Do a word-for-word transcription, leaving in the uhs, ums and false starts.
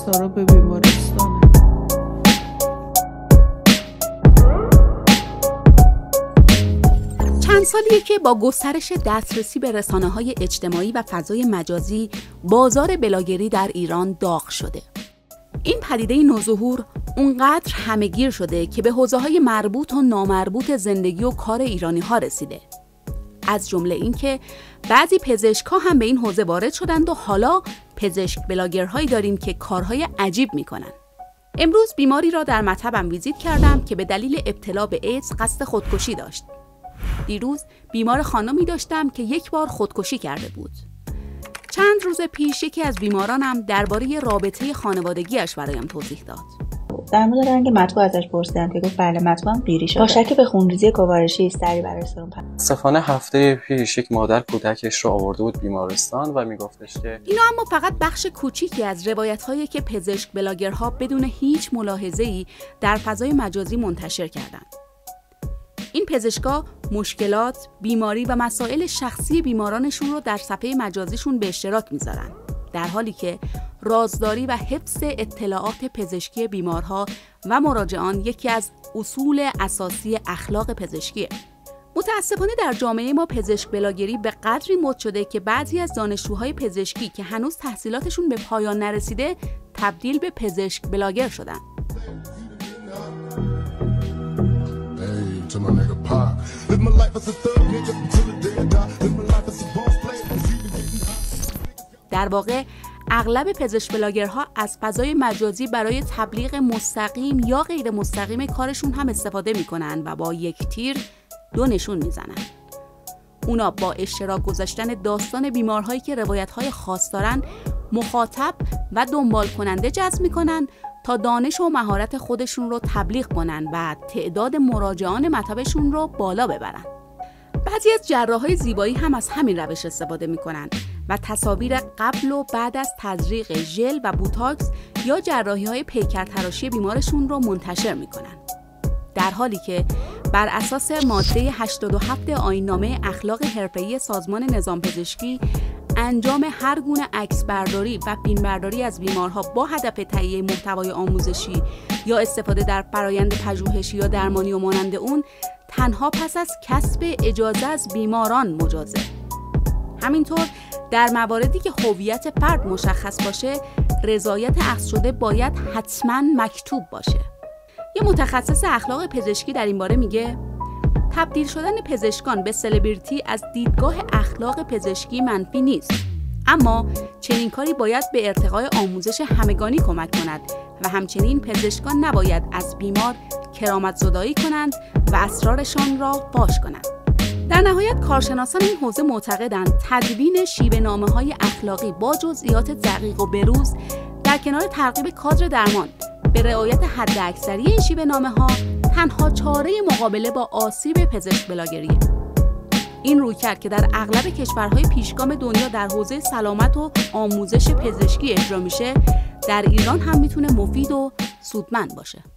پرستارا به بیمارستانه. چند سالیه که با گسترش دسترسی به رسانه‌های اجتماعی و فضای مجازی بازار بلاگری در ایران داغ شده. این پدیده نوظهور اونقدر همه‌گیر شده که به حوزه‌های مربوط و نامربوط زندگی و کار ایرانی‌ها رسیده. از جمله اینکه بعضی پزشک‌ها هم به این حوزه وارد شدند و حالا پزشک بلاگرهایی داریم که کارهای عجیب می‌کنن. امروز بیماری را در مطبم ویزیت کردم که به دلیل ابتلا به ایدز قصد خودکشی داشت. دیروز بیمار خانمی داشتم که یک بار خودکشی کرده بود. چند روز پیش یکی از بیمارانم درباره رابطه خانوادگیش برایم توضیح داد. در مورد رنگ مطبوع ازش پرسیدم که گفت بله مطبوعم قیری شده. با شک به خونریزی گوارشی سری برای سرم پس. متاسفانه هفته پیش یک مادر کودکش رو آورده بود بیمارستان و میگفتش که اینا اما فقط بخش کوچیکی از روایت‌هایی که پزشک بلاگرها بدون هیچ ملاحظه‌ای در فضای مجازی منتشر کردند. این پزشکا مشکلات، بیماری و مسائل شخصی بیمارانشون رو در صفحه مجازیشون به اشتراک میذارن، در حالی که رازداری و حفظ اطلاعات پزشکی بیمارها و مراجعان یکی از اصول اساسی اخلاق پزشکیه. متاسفانه در جامعه ما پزشک بلاگری به قدری مد شده که بعضی از دانشجوهای پزشکی که هنوز تحصیلاتشون به پایان نرسیده تبدیل به پزشک بلاگر شدن. در واقع اغلب پزشک بلاگرها از فضای مجازی برای تبلیغ مستقیم یا غیر مستقیم کارشون هم استفاده میکنن و با یک تیر دو نشون میزنن. اونا با اشتراک گذاشتن داستان بیمارهایی که روایت‌های خاص دارن مخاطب و دنبال کننده جذب میکنن تا دانش و مهارت خودشون رو تبلیغ کنن و تعداد مراجعان مطبشون رو بالا ببرن. بعضی از جراحای زیبایی هم از همین روش استفاده میکنن و تصاویر قبل و بعد از تزریق ژل و بوتاکس یا جراحی‌های پیکرتراشی بیمارشون رو منتشر میکنن. در حالی که بر اساس ماده هشتاد و هفت آیین‌نامه اخلاق حرفه‌ای سازمان نظام پزشکی انجام هر گونه عکس برداری و فیلم برداری از بیمارها با هدف تهیه محتوای آموزشی یا استفاده در فرایند پژوهشی یا درمانی و مانند اون تنها پس از کسب اجازه از بیماران مجازه. همینطور در مواردی که هویت فرد مشخص باشه رضایت اخذ شده باید حتما مکتوب باشه. یه متخصص اخلاق پزشکی در این باره میگه تبدیل شدن پزشکان به سلبریتی از دیدگاه اخلاق پزشکی منفی نیست، اما چنین کاری باید به ارتقای آموزش همگانی کمک کند و همچنین پزشکان نباید از بیمار کرامت زدایی کنند و اسرارشان را فاش کنند. در نهایت کارشناسان این حوزه معتقدند تدوین شیوه نامه‌های اخلاقی با جزئیات دقیق و بروز در کنار ترغیب کادر درمان به رعایت حداکثری این شیوه نامه‌ها تنها چاره مقابله با آسیب پزشک بلاگریه. این رویکرد که در اغلب کشورهای پیشگام دنیا در حوزه سلامت و آموزش پزشکی اجرا میشه، در ایران هم میتونه مفید و سودمند باشه.